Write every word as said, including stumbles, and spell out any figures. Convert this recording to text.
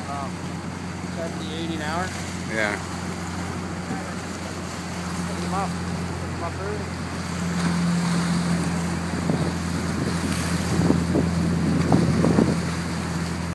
um, seventy, eighty an hour. Yeah. Pick them up. Pick them up early.